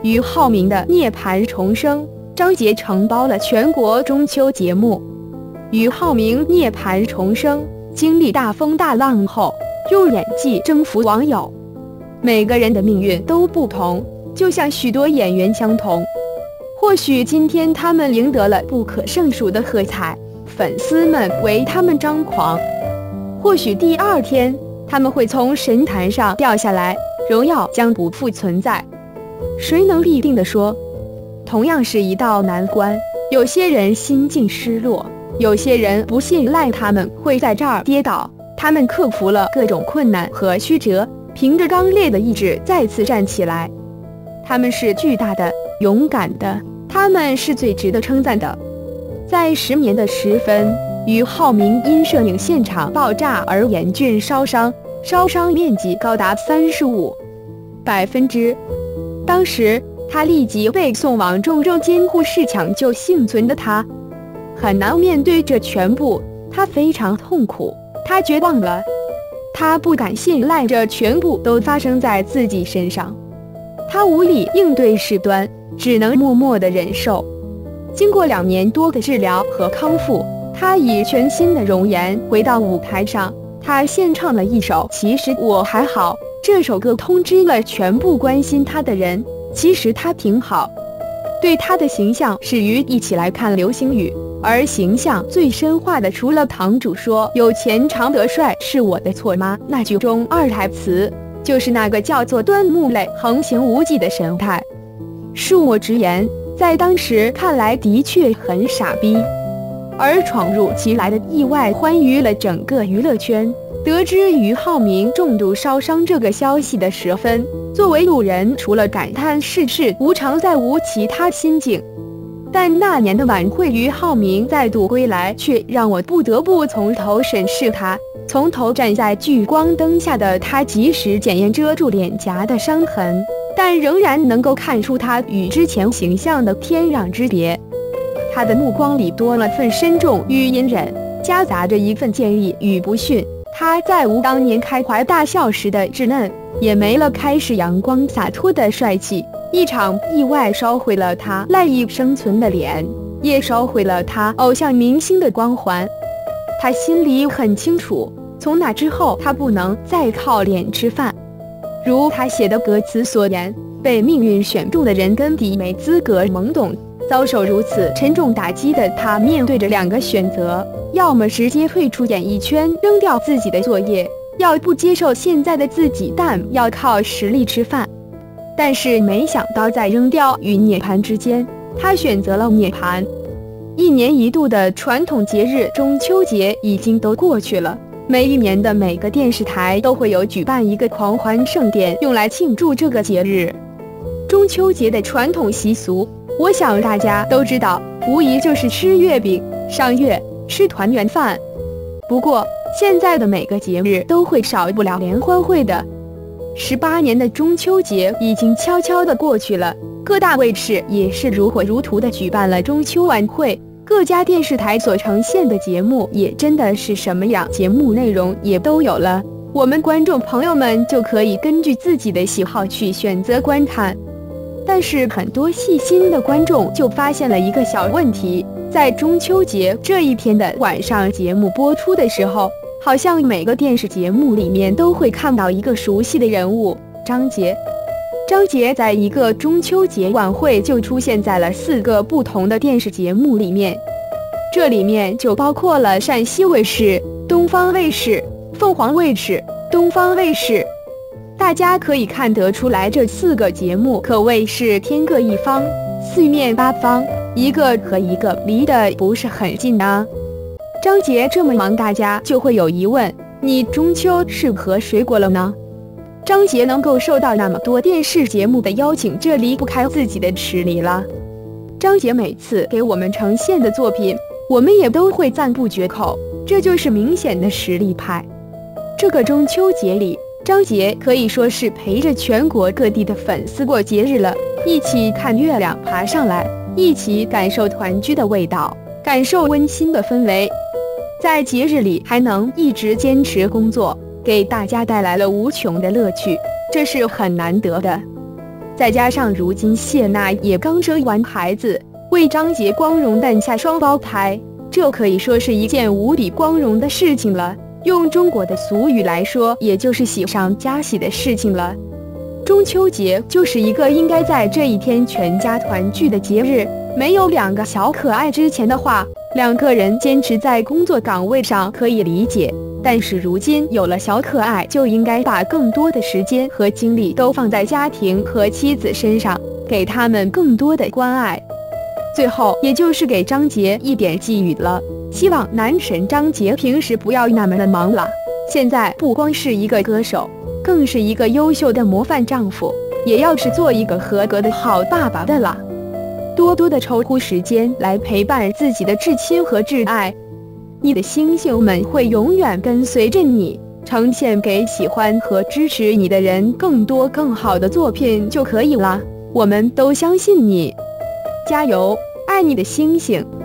俞灏明的《涅槃重生》，张杰承包了全国中秋节目。俞灏明《涅槃重生》经历大风大浪后，用演技征服网友。每个人的命运都不同，就像许多演员相同。或许今天他们赢得了不可胜数的喝彩，粉丝们为他们张狂；或许第二天他们会从神坛上掉下来，荣耀将不复存在。谁能必定地说？同样是一道难关，有些人心境失落，有些人不信赖他们会在这儿跌倒。他们克服了各种困难和曲折，凭着刚烈的意志再次站起来。他们是巨大的、勇敢的，他们是最值得称赞的。在10年的时分，俞灏明因摄影现场爆炸而严峻烧伤，烧伤面积高达35%。当时他立即被送往重症监护室抢救幸存的他，很难面对这全部，他非常痛苦，他绝望了，他不敢信赖这全部都发生在自己身上，他无力应对事端，只能默默地忍受。经过2年多的治疗和康复，他以全新的容颜回到舞台上，他献唱了一首《其实我还好》。这首歌通知了全部关心他的人，其实他挺好。对他的形象始于一起来看流星雨，而形象最深化的，除了堂主说有钱常得帅是我的错吗那句中2台词，就是那个叫做端木磊横行无忌的神态。恕我直言，在当时看来的确很傻逼，而闯入其来的意外欢愉了整个娱乐圈。得知俞灏明重度烧伤这个消息的时分，作为路人除了感叹世事无常再无其他心境。但那年的晚会，俞灏明再度归来，却让我不得不从头审视他。从头站在聚光灯下的他，即使检验遮住脸颊的伤痕，但仍然能够看出他与之前形象的天壤之别。他的目光里多了份深重与隐忍，夹杂着一份剑意与不逊。他再无当年开怀大笑时的稚嫩，也没了开始阳光洒脱的帅气。一场意外烧毁了他赖以生存的脸，也烧毁了他偶像明星的光环。他心里很清楚，从那之后他不能再靠脸吃饭。如他写的歌词所言，被命运选中的人跟底没资格懵懂。遭受如此沉重打击的他，面对着2个选择，要么直接退出演艺圈，扔掉自己的作业，要不接受现在的自己，但要靠实力吃饭。但是没想到，在扔掉与涅槃之间，他选择了涅槃。1年1度的传统节日中秋节已经都过去了，每一年的每个电视台都会有举办一个狂欢盛典，用来庆祝这个节日。中秋节的传统习俗，我想大家都知道，无疑就是吃月饼、赏月、吃团圆饭。不过现在的每个节日都会少不了联欢会的。18年的中秋节已经悄悄地过去了，各大卫视也是如火如荼地举办了中秋晚会，各家电视台所呈现的节目也真的是什么样节目内容也都有了，我们观众朋友们就可以根据自己的喜好去选择观看。但是很多细心的观众就发现了一个小问题，在中秋节这一天的晚上，节目播出的时候，好像每个电视节目里面都会看到一个熟悉的人物——张杰。张杰在一个中秋节晚会就出现在了4个不同的电视节目里面，这里面就包括了陕西卫视、东方卫视、凤凰卫视、东方卫视。大家可以看得出来，这4个节目可谓是天各一方，四面八方，一个和一个离得不是很近啊。张杰这么忙，大家就会有疑问，你中秋是和谁过了呢？张杰能够受到那么多电视节目的邀请，这离不开自己的实力了。张杰每次给我们呈现的作品，我们也都会赞不绝口，这就是明显的实力派。这个中秋节里，张杰可以说是陪着全国各地的粉丝过节日了，一起看月亮爬上来，一起感受团聚的味道，感受温馨的氛围。在节日里还能一直坚持工作，给大家带来了无穷的乐趣，这是很难得的。 再加上如今谢娜也刚生完孩子，为张杰光荣诞下双胞胎，这可以说是一件无比光荣的事情了。用中国的俗语来说，也就是喜上加喜的事情了。中秋节就是一个应该在这一天全家团聚的节日，没有两个小可爱之前的话，两个人坚持在工作岗位上可以理解，但是如今有了小可爱，就应该把更多的时间和精力都放在家庭和妻子身上，给他们更多的关爱。最后也就是给张杰一点寄语了，希望男神张杰平时不要那么的忙了，现在不光是一个歌手，更是一个优秀的模范丈夫，也要是做一个合格的好爸爸的了。多多的抽出时间来陪伴自己的至亲和挚爱，你的星星们会永远跟随着你，呈现给喜欢和支持你的人更多更好的作品就可以了。我们都相信你，加油，爱你的星星。